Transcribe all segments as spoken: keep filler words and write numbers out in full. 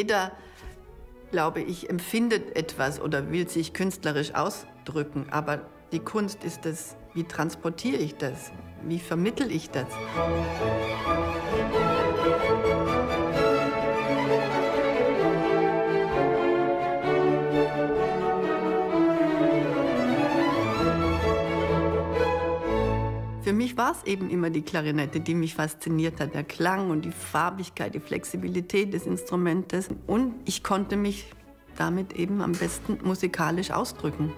Jeder, glaube ich, empfindet etwas oder will sich künstlerisch ausdrücken. Aber die Kunst ist das, wie transportiere ich das? Wie vermittle ich das? Für mich war es eben immer die Klarinette, die mich fasziniert hat. Der Klang und die Farbigkeit, die Flexibilität des Instrumentes. Und ich konnte mich damit eben am besten musikalisch ausdrücken.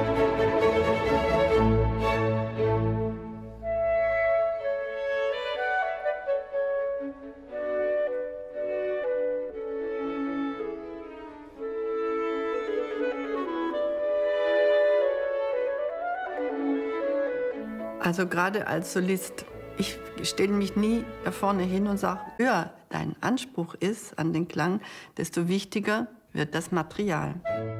Also gerade als Solist, ich stelle mich nie da vorne hin und sage, höher dein Anspruch ist an den Klang, desto wichtiger wird das Material.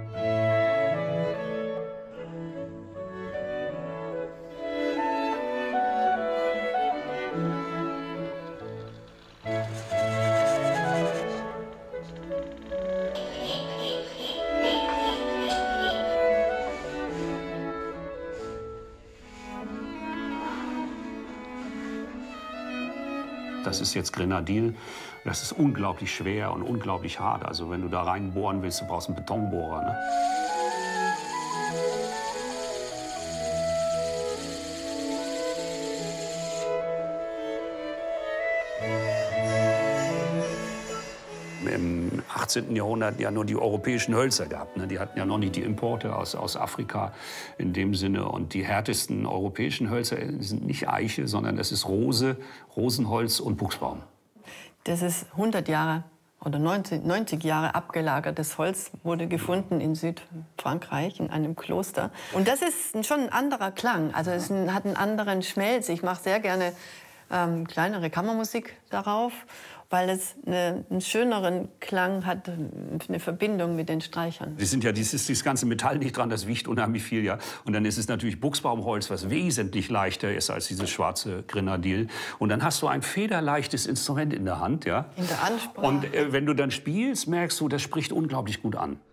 Das ist jetzt Grenadil. Das ist unglaublich schwer und unglaublich hart. Also wenn du da reinbohren willst, du brauchst einen Betonbohrer. Ne? Im achtzehnten Jahrhundert ja nur die europäischen Hölzer gehabt. Ne? Die hatten ja noch nicht die Importe aus, aus Afrika in dem Sinne. Und die härtesten europäischen Hölzer sind nicht Eiche, sondern das ist Rose, Rosenholz und Buchsbaum. Das ist hundert Jahre oder neunzig, neunzig Jahre abgelagertes Holz, wurde gefunden in Südfrankreich in einem Kloster. Und das ist schon ein anderer Klang. Also es hat einen anderen Schmelz. Ich mache sehr gerne ähm, kleinere Kammermusik darauf, weil es eine, einen schöneren Klang hat, eine Verbindung mit den Streichern. Das sind ja dieses, dieses ganze Metall nicht dran, das wiegt unheimlich viel, ja. Und dann ist es natürlich Buchsbaumholz, was wesentlich leichter ist als dieses schwarze Grenadil. Und dann hast du ein federleichtes Instrument in der Hand, ja. In der Ansprache. Und äh, wenn du dann spielst, merkst du, das spricht unglaublich gut an.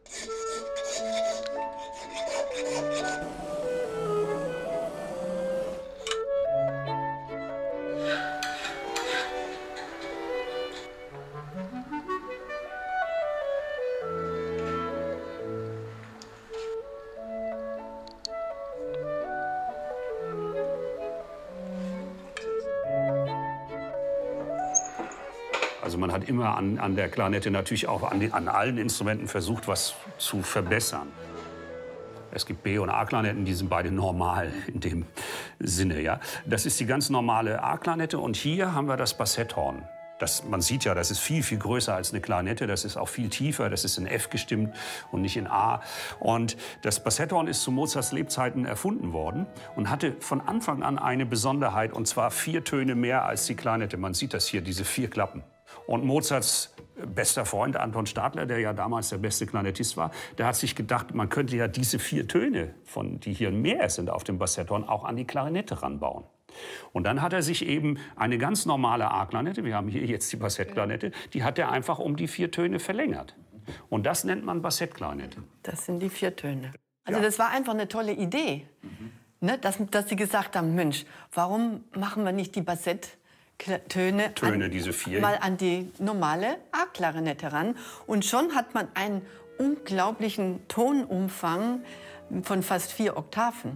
Also man hat immer an, an der Klarinette, natürlich auch an, die, an allen Instrumenten versucht, was zu verbessern. Es gibt B- und A-Klarinetten, die sind beide normal in dem Sinne. Ja? Das ist die ganz normale A-Klarinette und hier haben wir das Bassetthorn. Das, man sieht ja, das ist viel, viel größer als eine Klarinette. Das ist auch viel tiefer. Das ist in F gestimmt und nicht in A. Und das Bassetthorn ist zu Mozarts Lebzeiten erfunden worden und hatte von Anfang an eine Besonderheit, und zwar vier Töne mehr als die Klarinette. Man sieht das hier, diese vier Klappen. Und Mozarts bester Freund Anton Stadler, der ja damals der beste Klarinettist war, der hat sich gedacht, man könnte ja diese vier Töne, von, die hier mehr sind auf dem Bassetthorn, auch an die Klarinette ranbauen. Und dann hat er sich eben eine ganz normale A-Klarinette, wir haben hier jetzt die Bassettklarinette, die hat er einfach um die vier Töne verlängert. Und das nennt man Bassettklarinette. Das sind die vier Töne. Also ja. Das war einfach eine tolle Idee, mhm. ne? dass, dass sie gesagt haben, Mensch, warum machen wir nicht die Bassetttöne Töne, an, diese vier. mal an die normale A-Klarinette ran? Und schon hat man einen unglaublichen Tonumfang von fast vier Oktaven.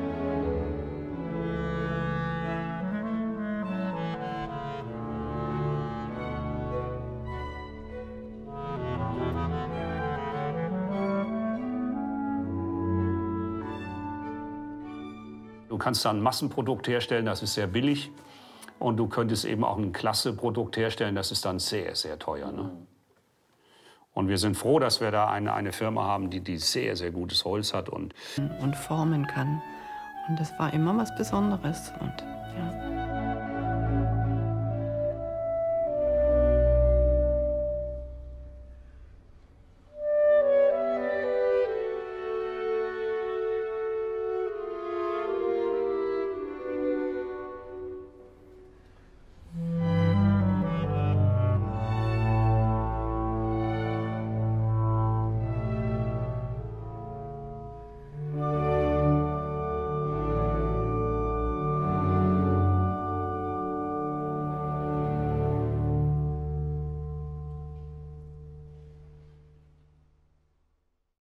Du kannst da ein Massenprodukt herstellen, das ist sehr billig. Und du könntest eben auch ein Klasseprodukt herstellen, das ist dann sehr, sehr teuer. Ne? Und wir sind froh, dass wir da eine, eine Firma haben, die, die sehr, sehr gutes Holz hat. Und, und formen kann. Und das war immer was Besonderes. Und, ja.